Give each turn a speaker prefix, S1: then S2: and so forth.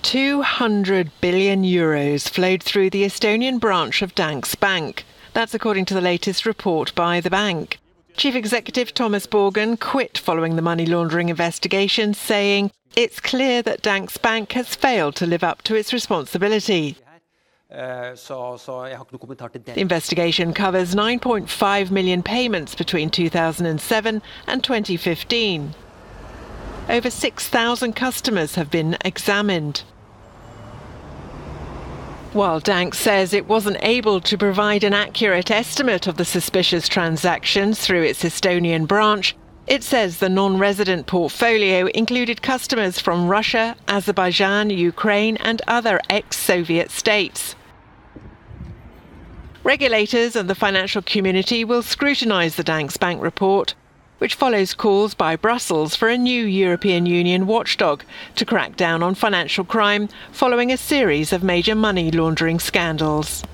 S1: €200 billion flowed through the Estonian branch of Danske Bank. That's according to the latest report by the bank. Chief Executive Thomas Borgen quit following the money laundering investigation, saying it's clear that Danske Bank has failed to live up to its responsibility. The investigation covers 9.5 million payments between 2007 and 2015. Over 6,000 customers have been examined. While Danske says it wasn't able to provide an accurate estimate of the suspicious transactions through its Estonian branch, it says the non-resident portfolio included customers from Russia, Azerbaijan, Ukraine and other ex-Soviet states. Regulators and the financial community will scrutinise the Danske Bank report, which follows calls by Brussels for a new European Union watchdog to crack down on financial crime following a series of major money laundering scandals.